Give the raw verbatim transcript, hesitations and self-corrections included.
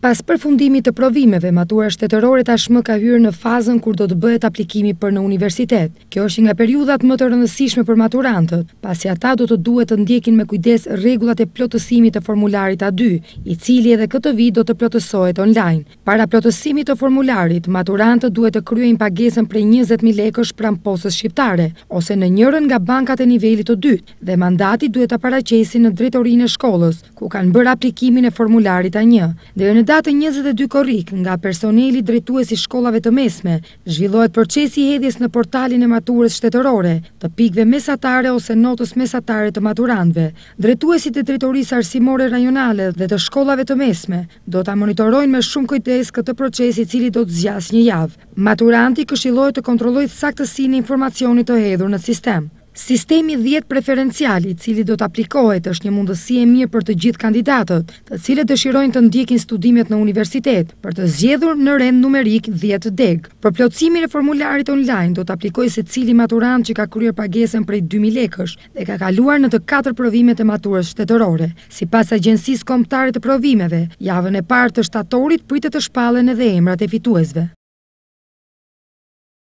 Pas përfundimit të provimeve, matura shtetërore tashmë ka hyrë në fazën kur do të bëhet aplikimi për në universitet. Kjo është nga periudhat më të rëndësishme për maturantët, pasi ata do të duhet të ndjekin me kujdes rregullat e plotësimit të formularit A dy, i cili edhe këtë vit do të plotësohet online. Para plotësimit të formularit, maturantët duhet të kryejnë pagesën prej njëzet mijë lekësh pranë postës shqiptare, ose në njërin nga bankat e nivelit të dytë, dhe mandati duhet ta paraqesin në drejtorinë e shkollës, ku kanë bërë aplikimin e formularit A një. Deri në datën njëzet e dy korrik, nga personeli drejtues i shkollave të mesme, zhvillohet procesi i hedhjes në portalin e maturës shtetërore, të pikëve mesatare ose notës mesatare të maturantëve. Drejtuesit e drejtorisë arsimore rajonale dhe të shkollave të mesme do ta monitorojnë me shumë kujdes këtë proces, i cili do të zgjasë një javë. Maturanti këshillohet të kontrollojë saktësinë e informacionit të hedhur në sistem. Sistemi dhjetë preferencial, i cili do të aplikohet, është një mundësi e mirë për të gjithë kandidatët, të cilët dëshirojnë të ndjekin studimet në universitet, për të zgjedhur në rend numerik dhjetë deg. Për plotësimin e formularit online do të aplikojë secili maturant që ka kryer pagesën prej dy mijë lekësh dhe ka kaluar në të katër provimet e maturës shtetërore. Sipas Agjencisë Kombëtare të Provimeve, javën e parë të shtatorit pritet të shpallen edhe emrat e fituesve.